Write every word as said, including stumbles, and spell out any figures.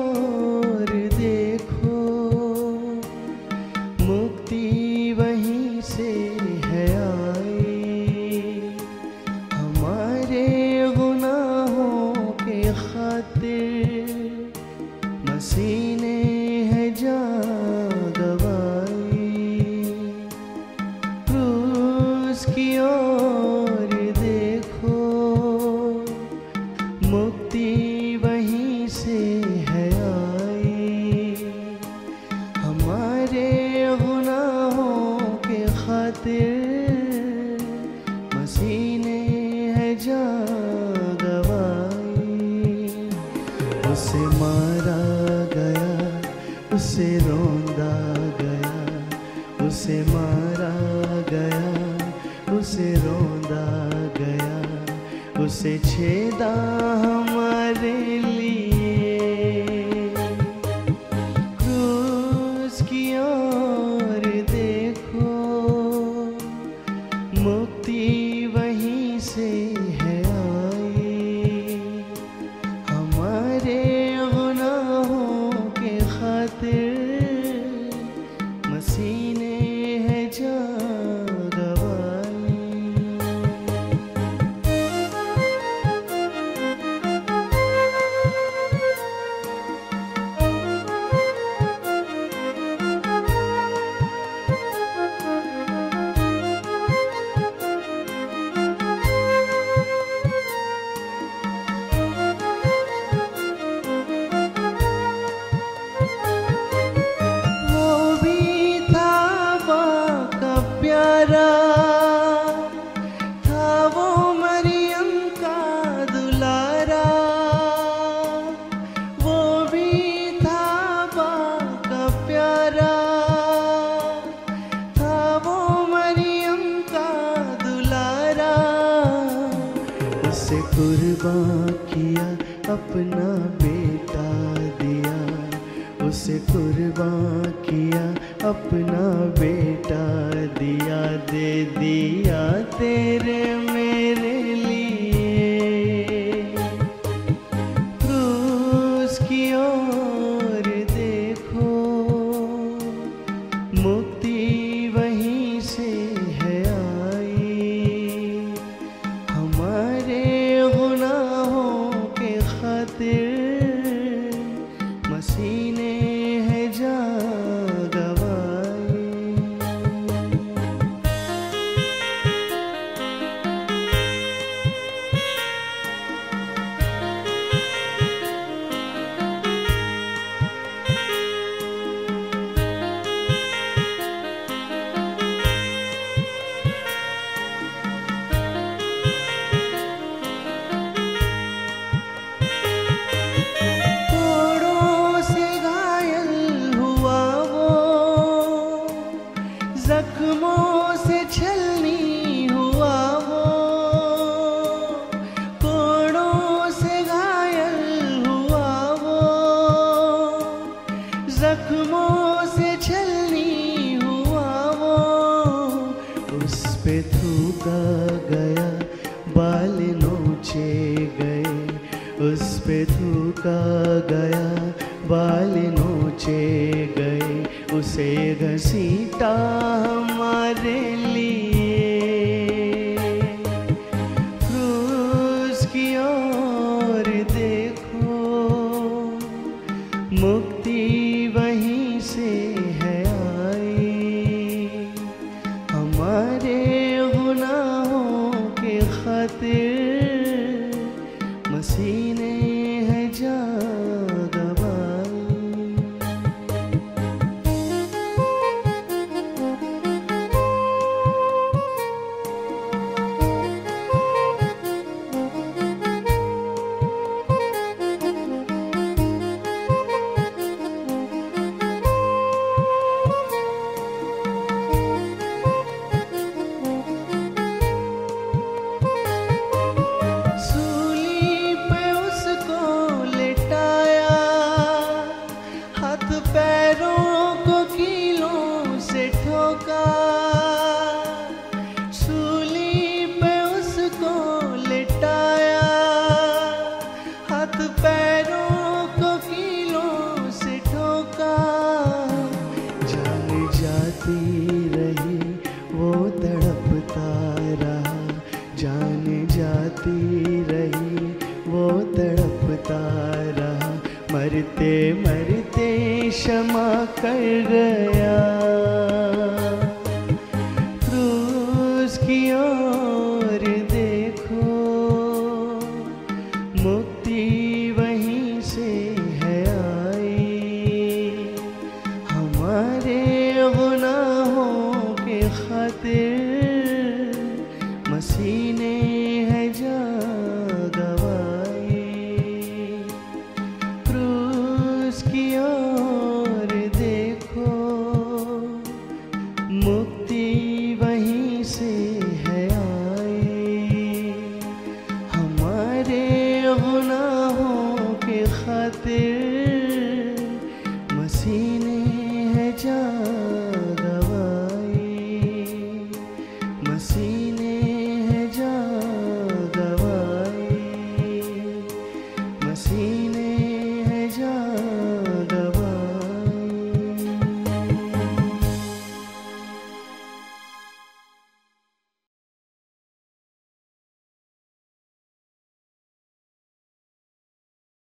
ओर देखो, मुक्ति वहीं से है आई। हमारे गुनाहों के खातिर मसीह ने है जान गवाई। क्रूस की ओर देखो, मुक्ति वहीं से है आई। हमारे गुनाहों के खातिर मसीह ने है जान गवाई। उसे मारा गया, उसे रौंदा गया, उसे मारा गया, उसे रौंदा गया, उसे छेदा हमारे लिए। क्रूस की ओर देखो, मुक्ति वहीं से है आई। हमारे गुनाहों के खातिर मसीह ने है जान गवाई। वो भी था बाका प्यारा, था वो मरियम का दुलारा। वो भी था बाका प्यारा, था वो मरियम का दुलारा। उसे कुर्बान किया, अपना बेटा दिया। उसे कुर्बान किया, अपना बेटा दिया। दे दिया तेरे मेरे लिए। क्रूस की ओर देखो, मुक्ति वहीं से है आई। हमारे गुनाहों के खातिर मसीह ने है जान गवाई। कोड़ों से घायल हुआ वो, जख्मों से छलनी हुआ वो। कोड़ों से घायल हुआ वो, जख्मों से छलनी हुआ वो। उस पे थूका गया, बाल नोचे गए। उस पे थूका गया, बाल नोचे गए। उसे घसीटा हमारे लिए। क्रूस की ओर देखो, मुक्ति वहीं से है आई। हमारे गुनाहों के खातिर मसीह ने है जान गवाई। मरते क्षमा कर गया। क्रूस की ओर देखो, मुक्ति वहीं से है आई। हमारे गुनाहों के खातिर मसीह ने है जान गवाई। क्रूस की ओर देखो, मुक्ति वहीं से है आई। हमारे गुनाहों के खातिर